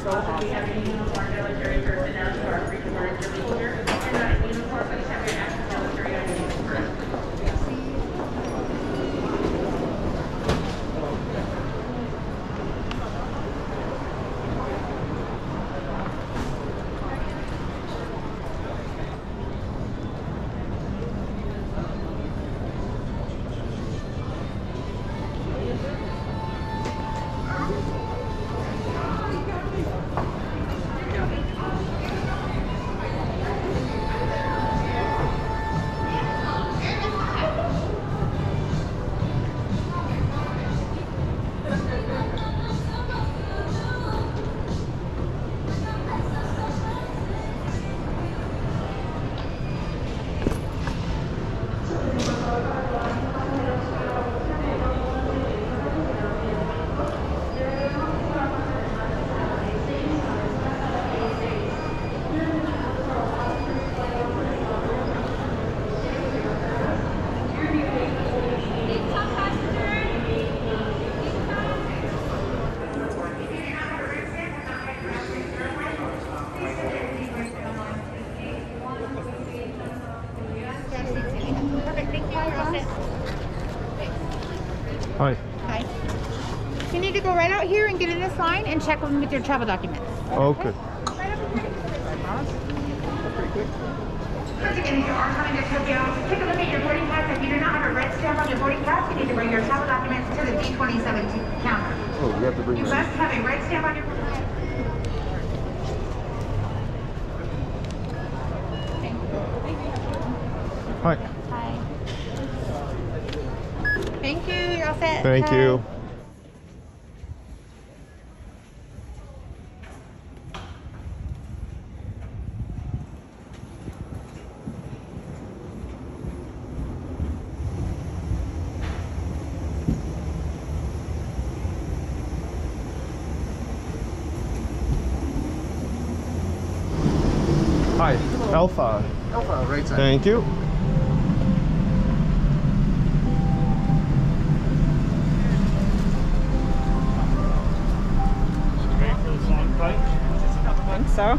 We have a uniformed military personnel who are recognized to be here, and not in uniform, but you have your active military identity first. Hi. Hi. You need to go right out here and get in this line and check with your travel documents. Okay. Once again, if you are coming to Tokyo, take a look at your boarding pass. If you do not have a red stamp on your boarding pass, you need to bring your travel documents to the D27 counter. Oh, you have to bring You must have a red stamp on your boarding pass. Hi. Hi. Thank you. You're all set. Thank Bye. you. Hi, Alpha. Alpha, right side. Thank you. Ready for the song fight? I think so.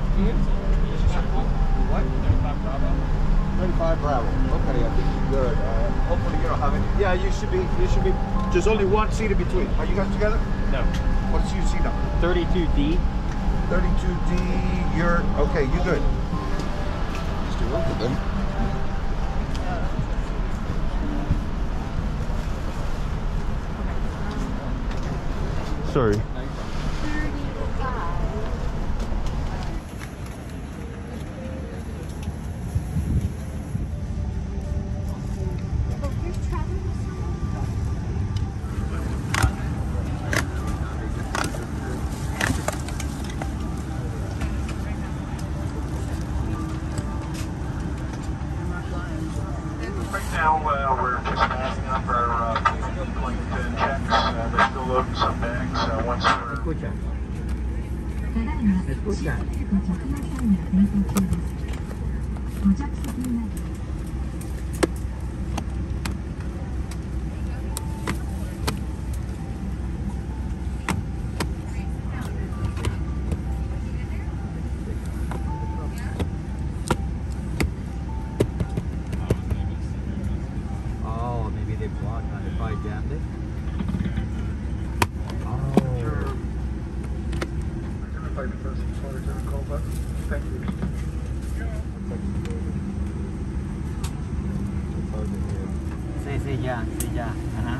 What? 35 Bravo. Okay, I think you're good. Hopefully you don't have any. Yeah, you should be. There's only one seat in between. Are you guys together? No. What's your seat number? 32D. 32D. You're okay. You good? Just do it then. Sorry. Right now, we're just passing up our Lincoln checks. They're still loading some bags. Once we're... Escucha. Escucha. Oh, maybe they blocked on it. Probably jammed it. Thank you. Sí, sí, ya, sí, ya. Ajá.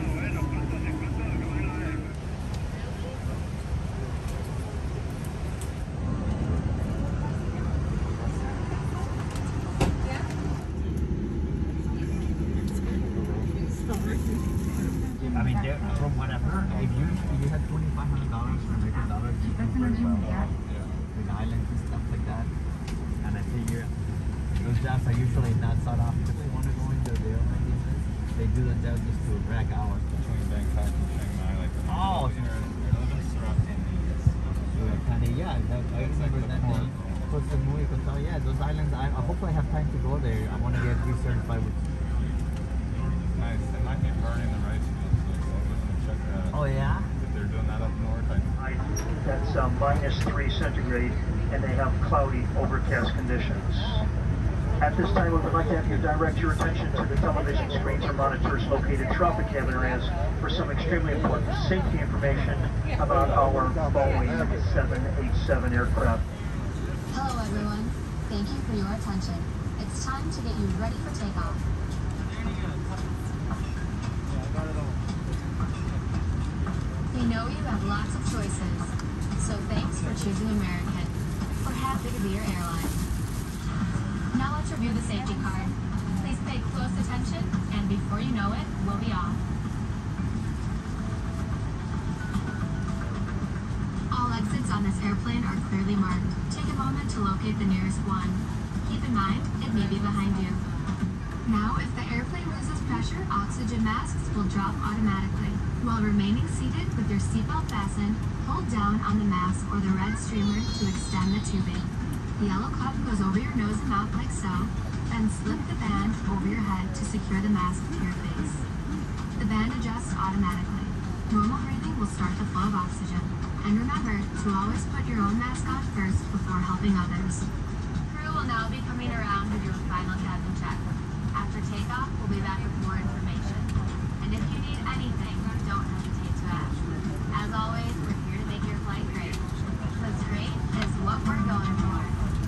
I mean, from what I've heard, if you had $2,500 American dollars, you can work well with islands and stuff like that. And I figure those jobs are usually not sought after if they want to go into the airline business. They do the job just to drag hours. Between Bangkok and Chiang Mai, like the Oh, yeah, I remember that name. Because the movie could tell, yeah, those islands, I hopefully have time to go there. I want to get recertified with. Nice. They might be burning the rice fields, so I'm going to check that. Oh, yeah? If they're doing that up north, I That's -3 centigrade, and they have cloudy, overcast conditions. At this time, we would like to have you direct your attention to the television screens or monitors located throughout the cabin areas for some extremely important safety information about our Boeing 787 aircraft. Hello everyone. Thank you for your attention. It's time to get you ready for takeoff. We know you have lots of choices, so thanks for choosing American. We're happy to be your airline. Now let's review the safety card. Please pay close attention, and before you know it, we'll be off. All exits on this airplane are clearly marked. Take a moment to locate the nearest one. Keep in mind, it may be behind you. Now, if the airplane loses pressure, oxygen masks will drop automatically. While remaining seated with your seatbelt fastened, hold down on the mask or the red streamer to extend the tubing. The yellow cup goes over your nose and mouth like so, then slip the band over your head to secure the mask to your face. The band adjusts automatically. Normal breathing will start the flow of oxygen. And remember to always put your own mask on first before helping others. Crew will now be coming around to do a final cabin check. After takeoff, we'll be back with more information. And if you need anything, don't hesitate to ask. As always, we're here to make your flight great. Because great is what we're going for.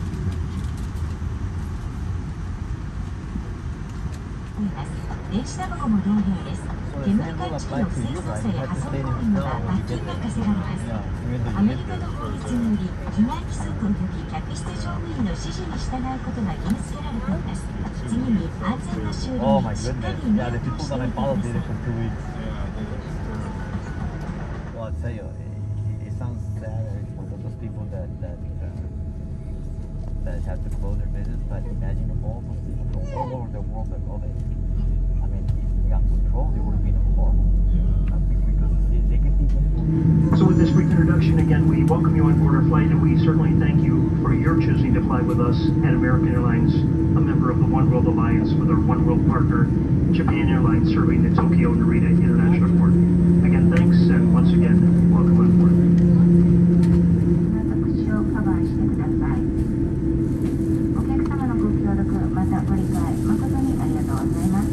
電子タバコも同様です。煙感知器の不正操作や破損行為には罰金が課せられます。アメリカの法律により、機内規則及び客室乗務員の指示に従うことが義務付けられています。次に安全な修理にしっかり目を通しておいてください。 Well, I'll tell you, it sounds sad for those people that have to close their business, but imagine if all those people from all over the world that go there. I mean, if we got control, it would have been horrible. Because they can be. So with this brief introduction, again, we welcome you on board our flight, and we certainly thank you for your choosing to fly with us at American Airlines, a member of the One World Alliance with our One World partner, Japan Airlines, serving the Tokyo Narita International Airport. Again, thanks, and once again, welcome on board. 私をカバーしてください。お客様のご協力またご理解誠にありがとうございます。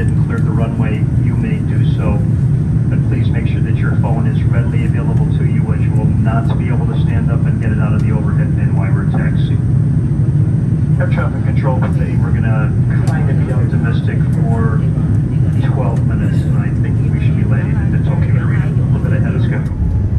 landed and cleared the runway, you may do so. But please make sure that your phone is readily available to you, as you will not be able to stand up and get it out of the overhead bin while we're taxiing. Air traffic control today, we're going to kind of be optimistic for 12 minutes, and I think we should be landing into Tokyo Narita a little bit ahead of schedule.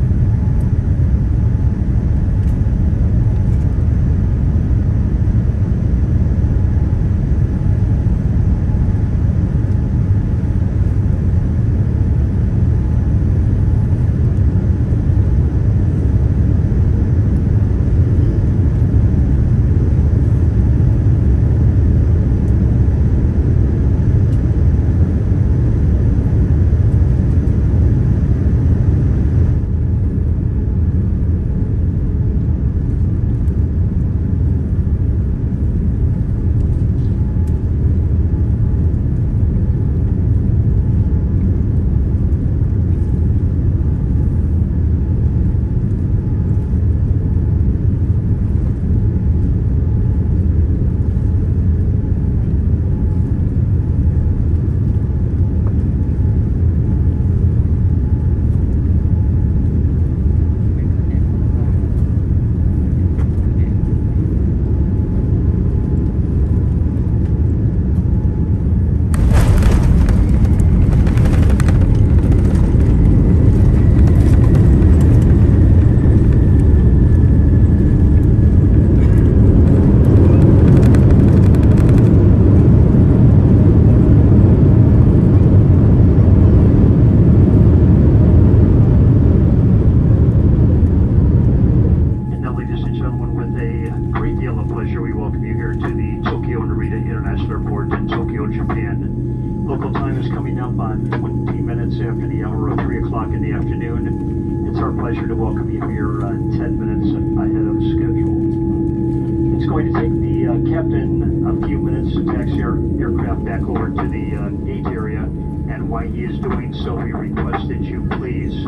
Pleasure to welcome you here 10 minutes ahead of schedule. It's going to take the captain a few minutes to taxi our aircraft back over to the gate area, and while he is doing so, we request that you please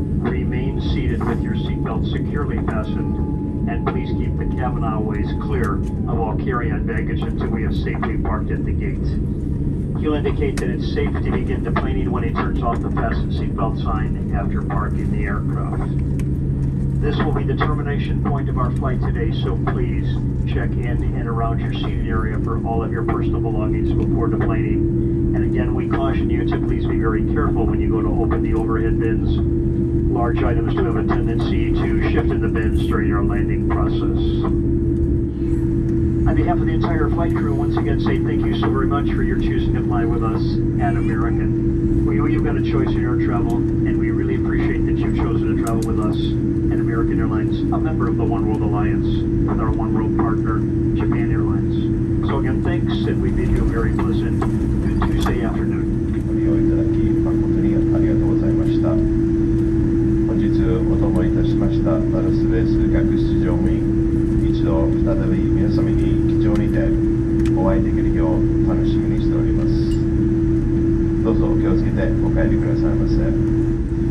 remain seated with your seatbelt securely fastened, and please keep the cabin aisleways clear of all carry-on baggage until we have safely parked at the gate. He'll indicate that it's safe to begin deplaning when he turns off the fasten seatbelt sign after parking the aircraft. This will be the termination point of our flight today, so please check in and around your seating area for all of your personal belongings before deplaning. And again, we caution you to please be very careful when you go to open the overhead bins. Large items do have a tendency to shift in the bins during our landing process. On behalf of the entire flight crew, once again say thank you so very much for your choosing to fly with us at American. We know you've got a choice in your travel, and we really appreciate that you've chosen to travel with us at American Airlines, a member of the One World Alliance, with our One World partner, Japan Airlines. So again, thanks, and we bid you a very pleasant good Tuesday afternoon. ご利用いただき誠にありがとうございました。本日お供いたしましたダラスベース客室乗務員、一度再び皆様に機場にてお会いできるよう楽しみにしております。どうぞお気をつけてお帰りくださいませ。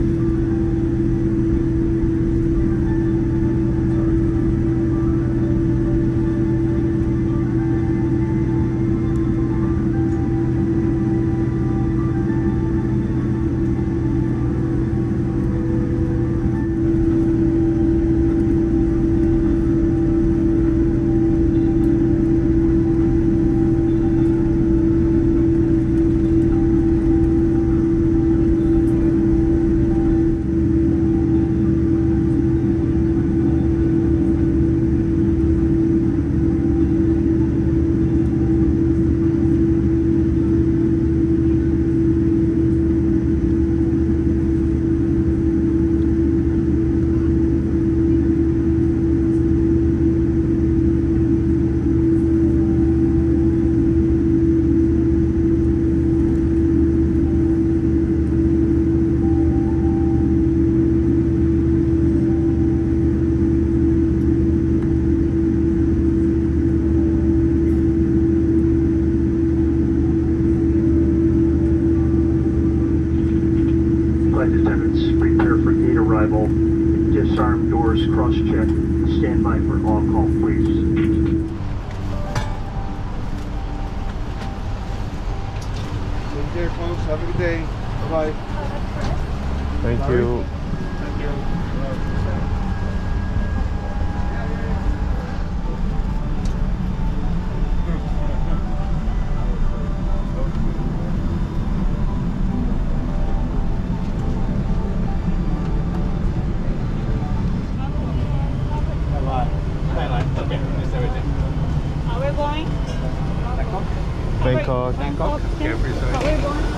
Flight attendants, prepare for gate arrival. Disarm doors, cross-check. Stand by for all call, please. care, folks. Have a good day. Bye-bye. Thank you. Thank you. Are we going? Bangkok. Bangkok. Carefree, sorry. Are we going?